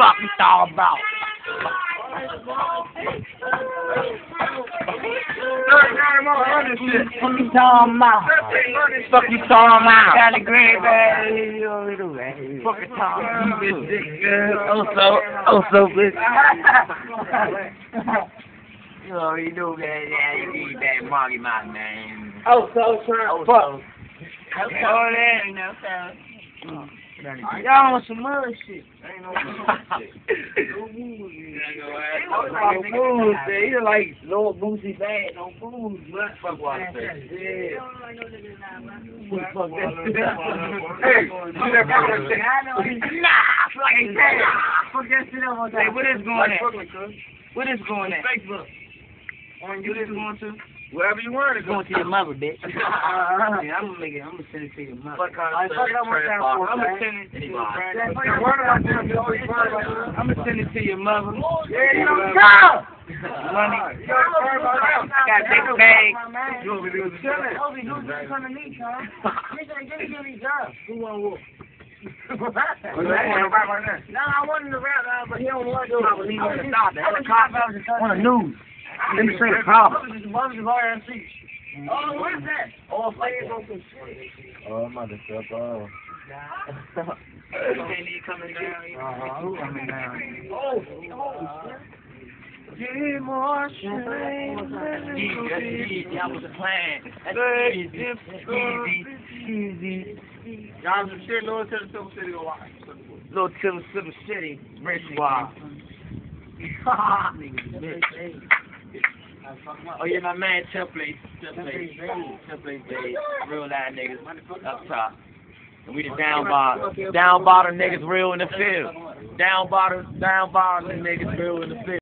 fuck you talking about? Fuck you talking about? Fuck you talking about? Got a great bag. Fuck you talking about? Oso bitch. You already know that. Yeah, you need that Marky Mark, man. Oso. Fuck. Y'all on some mud shit. Ain't no food, man. You like Lord Boosie bad, no food. fuck what I say. Yeah. Fuck that shit. Hey, do that fucking shit. Fuck that shit up on that. Hey, what is going on? What is going on? Facebook. On you is going to? Wherever you want to go. Going to your mother, bitch. Yeah, I'm gonna send it to your mother. I'm gonna send it to your mother. I'm gonna send it to your mother. Yeah, you don't come. Money. Got big bag. You over there chilling. Who want to I want him to rap, but he don't want to do it. He want to stop it. On the news. Let me say the problem. Oh, what is that? Oh, players on some shit. Oh, I'm about to step off. Coming down. Who coming down? Get more strength. That was the plan. That's easy. Y'all some shit, Little Silver City or what? Little Silver City. Rich Wow. Oh yeah, my man Template, baby. Real live niggas up top. And we the down bottom niggas real in the field. Down bottom niggas real in the field.